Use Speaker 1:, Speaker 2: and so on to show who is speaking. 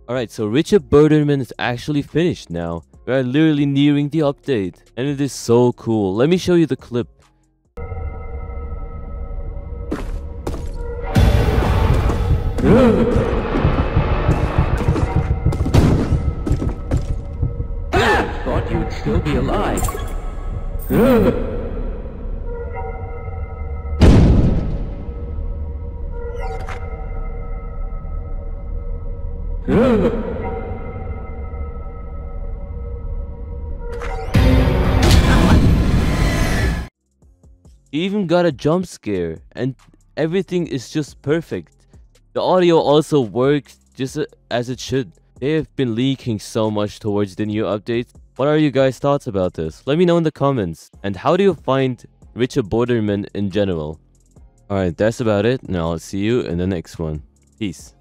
Speaker 1: Alright, so Richard Borderman is actually finished now. We are literally nearing the update. And it is so cool. Let me show you the clip.
Speaker 2: Thought you'd still be alive.
Speaker 1: You even got a jump scare, and everything is just perfect. The audio also works just as it should. They have been leaking so much towards the new updates. What are you guys' thoughts about this? Let me know in the comments. And how do you find Richard Borderman in general? Alright, that's about it. Now I'll see you in the next one. Peace.